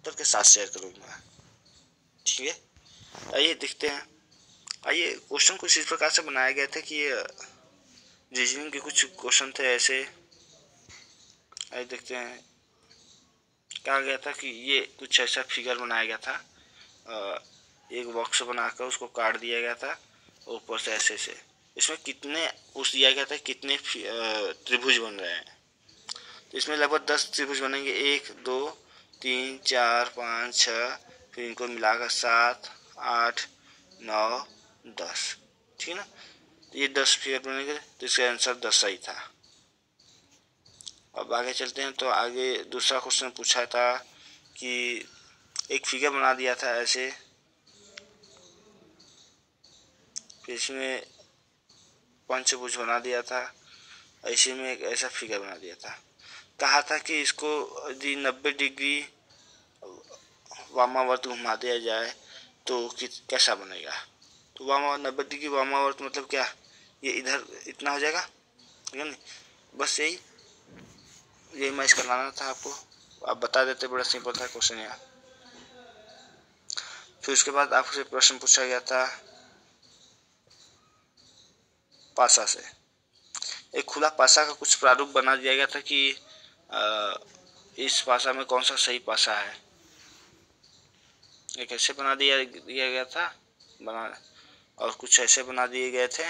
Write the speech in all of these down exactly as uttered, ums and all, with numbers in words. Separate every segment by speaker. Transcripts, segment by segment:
Speaker 1: उत्तर के साथ शेयर करूँगा। ठीक है, आइए देखते हैं। आइए, क्वेश्चन कुछ इस प्रकार से बनाया गया था कि रीजनिंग के कुछ क्वेश्चन थे ऐसे। आइए देखते हैं। कहा गया था कि ये कुछ ऐसा फिगर बनाया गया था, एक बॉक्स बनाकर उसको काट दिया गया था ऊपर से ऐसे से। इसमें कितने पूछ दिया गया था कितने त्रिभुज बन रहे हैं। तो इसमें लगभग दस त्रिभुज बनेंगे, एक दो तीन चार पाँच छः, फिर इनको मिलाकर सात आठ नौ दस। ठीक है ना, ये दस फिगर बनेंगे, तो इसका आंसर दस सही था। अब आगे चलते हैं। तो आगे दूसरा क्वेश्चन पूछा था कि एक फिगर बना दिया था ऐसे, फिर इसमें पंचभुज बना दिया था, ऐसे में एक ऐसा फिगर बना दिया था। कहा था कि इसको यदि नब्बे डिग्री वामावर्त घुमा दिया जाए तो कैसा बनेगा। तो वामा नब्बे डिग्री वामावर्त मतलब क्या, ये इधर इतना हो जाएगा, ठीक है नहीं, बस यही यही मैं इसका लाना था आपको, आप बता देते, बड़ा सिंपल था क्वेश्चन यहाँ। फिर उसके बाद आपसे प्रश्न पूछा गया था पासा से। एक खुला पासा का कुछ प्रारूप बना दिया गया था कि आ, इस पासा में कौन सा सही पासा है। एक ऐसे बना दिया दिया गया था बना, और कुछ ऐसे बना दिए गए थे,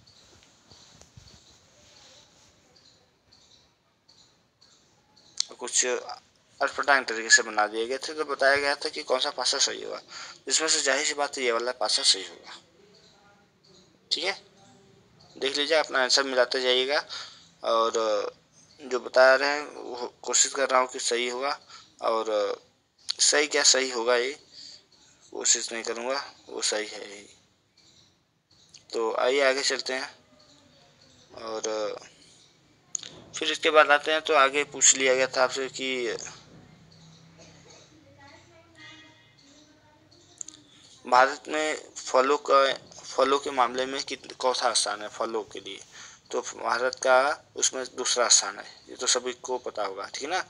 Speaker 1: और कुछ अटपटांग तरीके से बना दिए गए थे। तो बताया गया था कि कौन सा पासा सही होगा। इसमें से जाहिर सी बात है ये वाला पासा सही होगा। ठीक है, देख लीजिए, अपना आंसर मिलाते जाइएगा, और जो बता रहे हैं वो कोशिश कर रहा हूँ कि सही होगा, और सही क्या सही होगा ये कोशिश नहीं करूँगा, वो सही है ही। तो आइए आगे चलते हैं। और फिर इसके बाद आते हैं। तो आगे पूछ लिया गया था आपसे कि भारत में फलों का फलों के मामले में कितने कौन-सा स्थान है फलों के लिए। तो भारत का उसमें दूसरा स्थान है, ये तो सभी को पता होगा। ठीक है ना।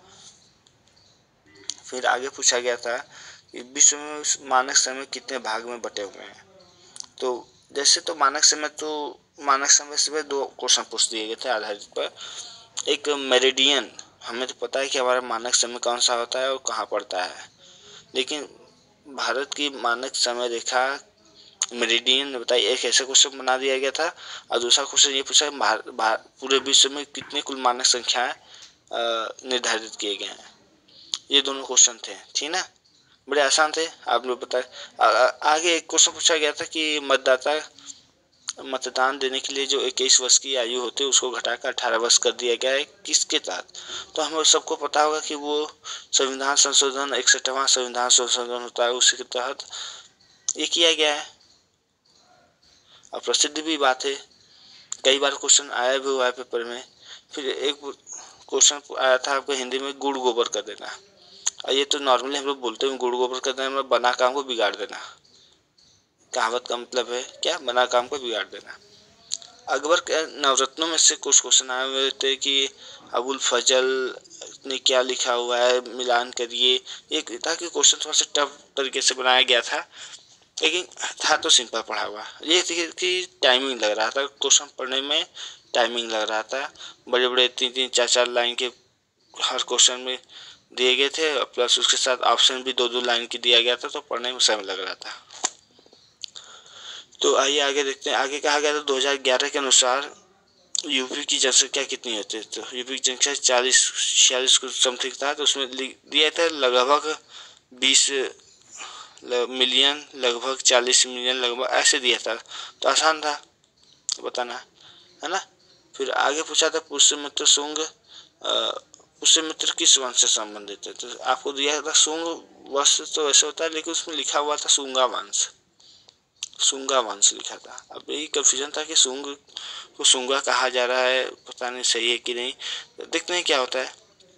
Speaker 1: फिर आगे पूछा गया था कि विश्व में मानक समय कितने भाग में बटे हुए हैं। तो जैसे तो मानक समय तो मानक समय से दो क्वेश्चन पूछ दिए गए थे आधारित पर। एक मेरिडियन, हमें तो पता है कि हमारा मानक समय कौन सा होता है और कहाँ पड़ता है, लेकिन भारत की मानक समय रेखा मेरिडियन ने बताई, एक ऐसा क्वेश्चन बना दिया गया था। और दूसरा क्वेश्चन ये पूछा पूरे विश्व में कितने कुल मानक संख्याएं निर्धारित किए गए हैं। ये दोनों क्वेश्चन थे, ठीक ना, बड़े आसान थे, आप लोग बताए। आगे एक क्वेश्चन पूछा गया था कि मतदाता मतदान देने के लिए जो इक्कीस वर्ष की आयु होती है उसको घटाकर अठारह वर्ष कर दिया गया है, किसके तहत। तो हम सबको पता होगा कि वो संविधान संशोधन इकसठवां संविधान संशोधन होता है, उसी के तहत ये किया गया है। और प्रसिद्ध भी बात है, कई बार क्वेश्चन आया भी हुआ है पेपर में। फिर एक क्वेश्चन आया था आपको हिंदी में, गुड़ गोबर कर देना। और ये तो नॉर्मली हम लोग बोलते हैं गुड़ गोबर कर देना मतलब बना काम को बिगाड़ देना। कहावत का मतलब है क्या, बना काम को बिगाड़ देना। अकबर के नवरत्नों में से कुछ क्वेश्चन आए हुए थे कि अबुल फजल ने क्या लिखा हुआ है, मिलान करिए। एक था कि क्वेश्चन थोड़ा सा टफ तरीके से बनाया गया था, लेकिन था तो सिंपल पढ़ा हुआ। ये थी कि टाइमिंग लग रहा था, क्वेश्चन पढ़ने में टाइमिंग लग रहा था। बड़े बड़े तीन तीन चार चार लाइन के हर क्वेश्चन में दिए गए थे, प्लस उसके साथ ऑप्शन भी दो दो लाइन की दिया गया था, तो पढ़ने में समय लग रहा था। तो आइए आगे देखते हैं। आगे कहा गया था दो हज़ार ग्यारह के अनुसार यूपी की जनसंख्या कितनी होती है। तो यूपी की जनसंख्या चालीस छियालीस कुछ समथिंग था, तो उसमें दिया था लगभग बीस मिलियन, लगभग चालीस मिलियन, लगभग ऐसे दिया था। तो आसान था बताना, है ना। फिर आगे पूछा था पुष्यमित्र शुंग, पुष्यमित्र किस वंश से संबंधित है। तो आपको दिया था शुंग वंश, तो ऐसे होता है, लेकिन उसमें लिखा हुआ था शुंगा वंश, शुंगा वंश लिखा था। अब यही कंफ्यूजन था कि शुंग को शुंगा कहा जा रहा है, पता नहीं सही है कि नहीं, तो देखते हैं क्या होता है।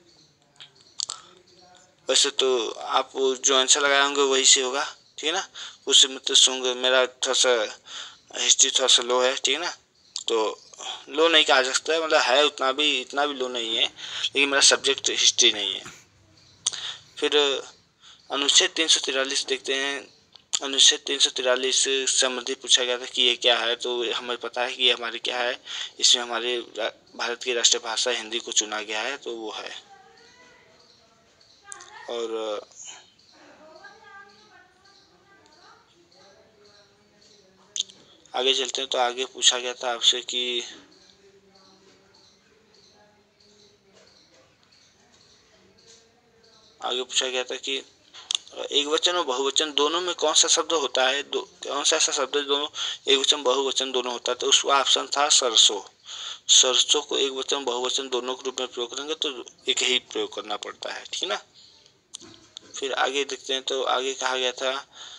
Speaker 1: वैसे तो आप जो आंसर लगाए होंगे वही से होगा, ठीक है ना। उससे मतलब शुंग, मेरा थोड़ा सा हिस्ट्री थोड़ा सा लो है, ठीक है ना, तो लो नहीं कहा जा सकता है, मतलब है उतना भी, इतना भी लो नहीं है, लेकिन मेरा सब्जेक्ट हिस्ट्री नहीं है। फिर अनुच्छेद तीन सौ तिरालीस देखते हैं। अनुच्छेद तीन सौ तिरालीस संबंधी पूछा गया था कि ये क्या है, तो हमें पता है कि ये हमारी क्या है, इसमें हमारे भारत की राष्ट्रीय भाषा हिंदी को चुना गया है, तो वो है। और आगे चलते हैं, तो आगे पूछा गया था आपसे कि आगे पूछा गया था कि एक वचन और बहुवचन दोनों में कौन सा शब्द होता है, दो कौन सा ऐसा शब्द है दोनों एक वचन बहुवचन दोनों होता है, तो उसका ऑप्शन था सरसों। सरसों को एक वचन बहुवचन दोनों के रूप में प्रयोग करेंगे तो एक ही प्रयोग करना पड़ता है, ठीक है ना। फिर आगे देखते हैं, तो आगे कहा गया था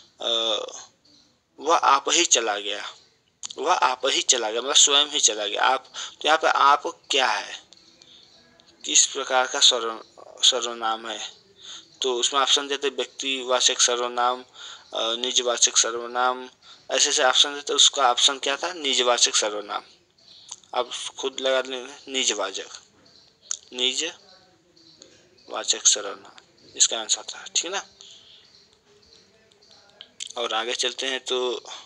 Speaker 1: वह आप ही चला गया, वह आप ही चला गया मतलब स्वयं ही चला गया। आप, तो यहाँ पे आप क्या है, किस प्रकार का सर्व सर्वनाम है, तो उसमें ऑप्शन देते व्यक्तिवाचक सर्वनाम, निजवाचक सर्वनाम, ऐसे ऐसे ऑप्शन देते। उसका ऑप्शन क्या था, निजवाचक सर्वनाम। आप खुद लगा लें, निजवाचक निजवाचक सर्वनाम इसका आंसर था, ठीक ना। और आगे चलते हैं, तो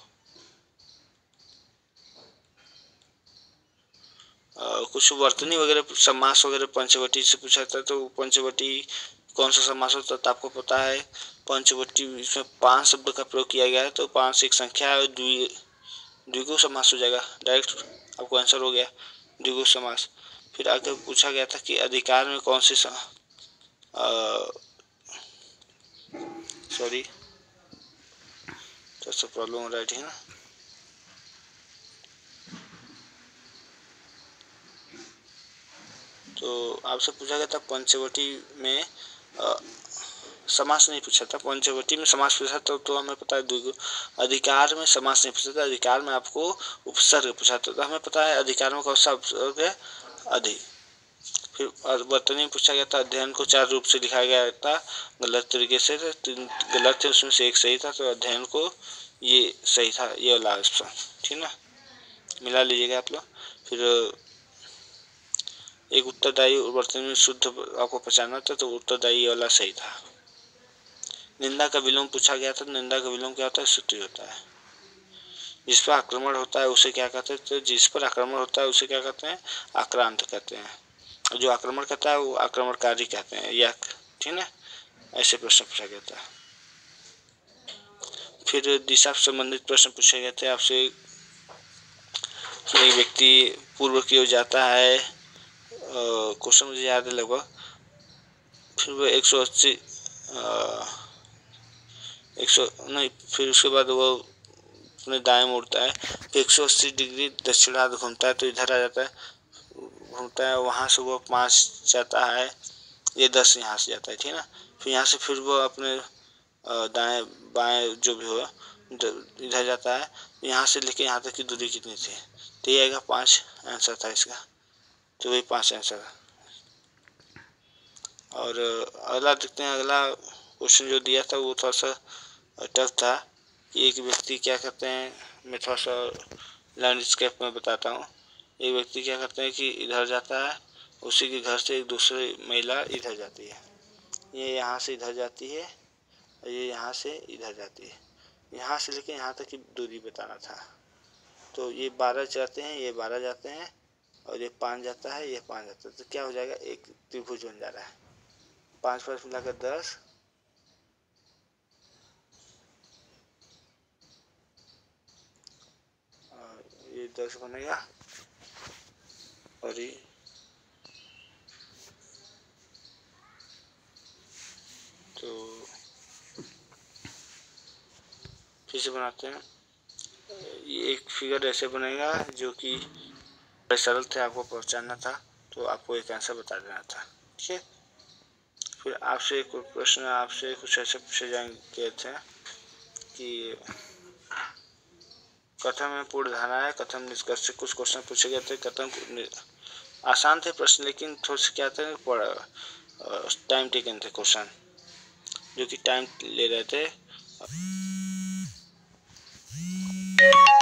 Speaker 1: आ, कुछ वर्तनी वगैरह समास वगैरह पंचवटी से पूछा था, तो पंचवटी कौन सा समास होता है, तो आपको पता है पंचवटी इसमें पांच शब्द का प्रयोग किया गया है, तो पांच एक संख्या है, द्वि द्विगु समास हो जाएगा, डायरेक्ट आपको आंसर हो गया द्विगु समास। फिर आगे पूछा गया था कि अधिकार में कौन सी सॉरी तो प्रॉब्लम हो रहा है, ठीक है ना। तो आपसे पूछा गया था पंचवटी में आ, समास नहीं पूछा था, पंचवटी में समास पूछा था, तो हमें पता है द्विगु। अधिकार में समास नहीं पूछा था, अधिकार में आपको उपसर्ग पूछा था, तो हमें पता है अधिकार में कौन सा उपसर्ग है, अधि। फिर वर्तनी में पूछा गया था अध्ययन को चार रूप से लिखा गया था गलत तरीके से, गलत थे उसमें से एक सही था, तो अध्ययन को ये सही था, ये वाला ऑप्शन, ठीक ना, मिला लीजिएगा आप लोग। फिर एक उत्तरदायी वर्तनी में शुद्ध आपको पहचानना था, तो उत्तरदायी वाला सही था। निंदा का विलोम पूछा गया था, निंदा का विलोम क्या होता है, स्तुति होता है। जिस पर आक्रमण होता है उसे क्या कहते हैं, तो जिस पर आक्रमण होता है उसे क्या कहते हैं, आक्रांत कहते हैं। जो आक्रमण करता है वो आक्रमणकारी कहते हैं, या ठीक है, ऐसे प्रश्न पूछा गया था। फिर दिशा से संबंधित प्रश्न पूछे गए थे आपसे। एक व्यक्ति पूर्व की ओर जाता है, क्वेश्चन मुझे याद है लगभग, फिर वो एक सौ अस्सी एक सौ नहीं फिर उसके बाद वो अपने दाएं मुड़ता है, फिर एक सौ अस्सी डिग्री दक्षिणार्ध घूमता है, तो इधर आ जाता है, घूमता है, वहाँ से वो पाँच जाता है, ये दस यहाँ से जाता है, ठीक है ना। फिर यहाँ से फिर वो अपने दाएं बाएं जो भी हो इधर जाता है, यहाँ से लेके यहाँ तक की दूरी कितनी थी, तो ये आएगा पाँच, आंसर था इसका, तो वही पाँच आंसर है। और अगला देखते हैं, अगला क्वेश्चन जो दिया था वो थोड़ा सा टफ था। एक व्यक्ति क्या करते हैं, मैं थोड़ा सा लैंडस्केप में बताता हूँ। एक व्यक्ति क्या करते हैं कि इधर जाता है, उसी के घर से एक दूसरी महिला इधर जाती है, ये यहाँ से इधर जाती है, ये यहाँ से इधर जाती है, यहाँ से लेके यहाँ तक की दूरी बताना था। तो ये बारह जाते हैं, ये बारह जाते हैं, और ये पाँच जाता है, ये पाँच जाता है, तो क्या हो जाएगा, एक त्रिभुज बन जा रहा है। पाँच पाँच मिलाकर दस, ये दस बनेगा, और ये तो फिर से बनाते हैं। ये एक फिगर ऐसे बनेगा जो कि सरल थे, आपको पहचानना था, तो आपको एक आंसर बता देना था, ठीक है। फिर आपसे एक प्रश्न आपसे कुछ ऐसे पूछे जाएंगे थे कि कथन में पूर्ण धारणा है, कथन निष्कर्ष से कुछ क्वेश्चन पूछे गए थे। कथन आसान थे प्रश्न, लेकिन थोड़े से क्या थे, टाइम टेकन थे क्वेश्चन, जो कि टाइम ले रहे थे।